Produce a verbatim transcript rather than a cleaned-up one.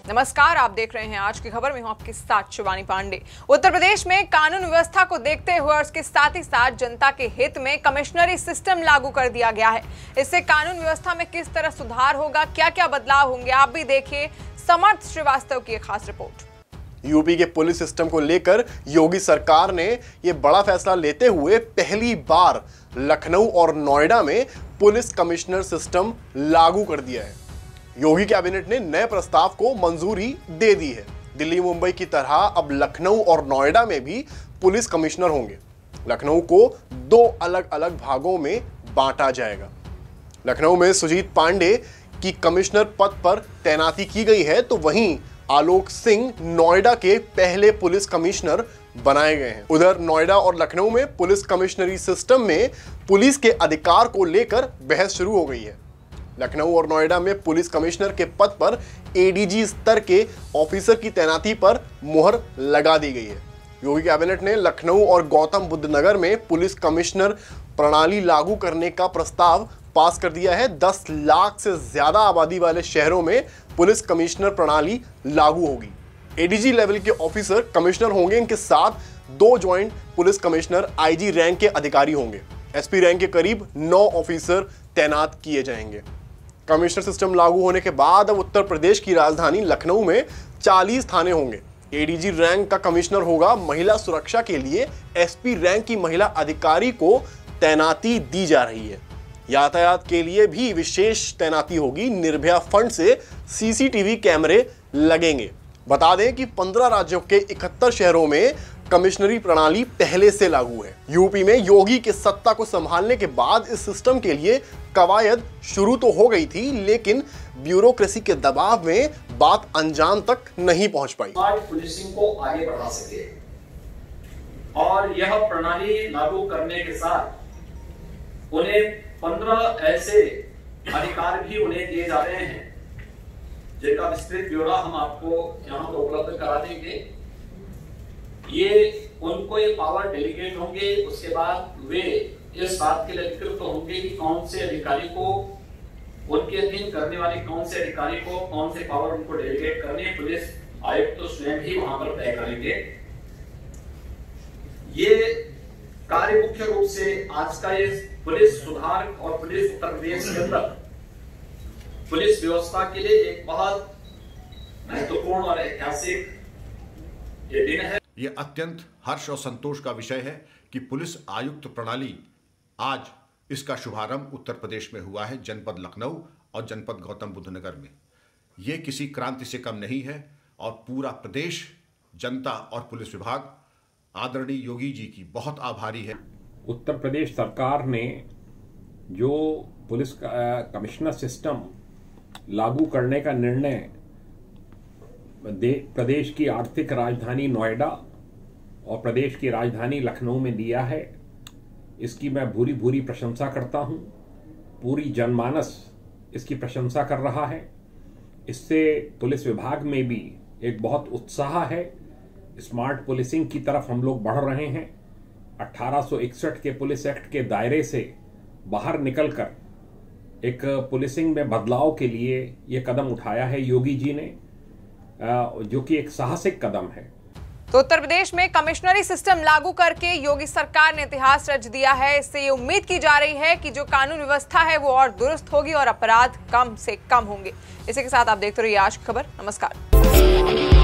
नमस्कार, आप देख रहे हैं आज की खबर में। हूं आपके साथ शिवानी पांडे। उत्तर प्रदेश में कानून व्यवस्था को देखते हुए और उसके साथ ही साथ जनता के हित में कमिश्नरी सिस्टम लागू कर दिया गया है। इससे कानून व्यवस्था में किस तरह सुधार होगा, क्या क्या बदलाव होंगे, आप भी देखिए समर्थ श्रीवास्तव की एक खास रिपोर्ट। यूपी के पुलिस सिस्टम को लेकर योगी सरकार ने यह बड़ा फैसला लेते हुए पहली बार लखनऊ और नोएडा में पुलिस कमिश्नर सिस्टम लागू कर दिया है। योगी कैबिनेट ने नए प्रस्ताव को मंजूरी दे दी है। दिल्ली मुंबई की तरह अब लखनऊ और नोएडा में भी पुलिस कमिश्नर होंगे। लखनऊ को दो अलग अलग भागों में बांटा जाएगा। लखनऊ में सुजीत पांडे की कमिश्नर पद पर तैनाती की गई है, तो वहीं आलोक सिंह नोएडा के पहले पुलिस कमिश्नर बनाए गए हैं। उधर नोएडा और लखनऊ में पुलिस कमिश्नरी सिस्टम में पुलिस के अधिकार को लेकर बहस शुरू हो गई है। लखनऊ और नोएडा में पुलिस कमिश्नर के पद पर एडीजी स्तर के ऑफिसर की तैनाती पर मुहर लगा दी गई है। योगी कैबिनेट ने लखनऊ और गौतम बुद्ध नगर में पुलिस कमिश्नर प्रणाली लागू करने का प्रस्ताव पास कर दिया है। दस लाख से ज्यादा आबादी वाले शहरों में पुलिस कमिश्नर प्रणाली लागू होगी। एडीजी लेवल के ऑफिसर कमिश्नर होंगे। इनके साथ दो joint police commissioner IG rank के अधिकारी होंगे। एसपी रैंक के करीब नौ ऑफिसर तैनात किए जाएंगे। कमिश्नर सिस्टम लागू होने के बाद अब उत्तर प्रदेश की राजधानी लखनऊ में चालीस थाने होंगे। एडीजी रैंक का कमिश्नर होगा। महिला सुरक्षा के लिए एसपी रैंक की महिला अधिकारी को तैनाती दी जा रही है। यातायात के लिए भी विशेष तैनाती होगी। निर्भया फंड से सीसीटीवी कैमरे लगेंगे। बता दें कि पंद्रह राज्यों के इकहत्तर शहरों में कमिश्नरी प्रणाली पहले से लागू है। यूपी में योगी के सत्ता को संभालने के बाद इस सिस्टम के लिए कवायद शुरू तो हो गई थी, लेकिन ब्यूरोक्रेसी के दबाव में बात अंजाम तक नहीं पहुंच पाई। आज पुलिसिंग को आगे बढ़ा सके और यह प्रणाली लागू करने के साथ उन्हें पंद्रह ऐसे अधिकार भी उन्हें दिए जा रहे हैं जिनका विस्तृत ब्यौरा हम आपको यहां पर उपलब्ध करा देंगे। ये उनको ये पावर डेलीगेट होंगे। उसके बाद वे इस बात के लिए अधिकृत होंगे कि कौन से अधिकारी को उनके अधीन करने वाले कौन से अधिकारी को कौन से पावर उनको डेलीगेट करने। पुलिस आयुक्त तो स्वयं ही वहां पर तय करेंगे। ये कार्य मुख्य रूप से आज का ये पुलिस सुधार और पुलिस उत्तर प्रदेश के अंदर पुलिस व्यवस्था के लिए एक बहुत महत्वपूर्ण और ऐतिहासिक ये दिन है। ये अत्यंत हर्ष और संतोष का विषय है कि पुलिस आयुक्त प्रणाली आज इसका शुभारंभ उत्तर प्रदेश में हुआ है, जनपद लखनऊ और जनपद गौतम बुद्ध नगर में। ये किसी क्रांति से कम नहीं है और पूरा प्रदेश, जनता और पुलिस विभाग आदरणीय योगी जी की बहुत आभारी है। उत्तर प्रदेश सरकार ने जो पुलिस कमिश्नर सिस्टम लागू करने का निर्णय प्रदेश की आर्थिक राजधानी नोएडा और प्रदेश की राजधानी लखनऊ में दिया है, इसकी मैं भूरी भूरी प्रशंसा करता हूं। पूरी जनमानस इसकी प्रशंसा कर रहा है। इससे पुलिस विभाग में भी एक बहुत उत्साह है। स्मार्ट पुलिसिंग की तरफ हम लोग बढ़ रहे हैं। अठारह सौ इकसठ के पुलिस एक्ट के दायरे से बाहर निकलकर एक पुलिसिंग में बदलाव के लिए ये कदम उठाया है योगी जी ने, जो कि एक साहसिक कदम है। तो उत्तर प्रदेश में कमिश्नरी सिस्टम लागू करके योगी सरकार ने इतिहास रच दिया है। इससे ये उम्मीद की जा रही है कि जो कानून व्यवस्था है वो और दुरुस्त होगी और अपराध कम से कम होंगे। इसी के साथ आप देखते रहिए आज की खबर। नमस्कार।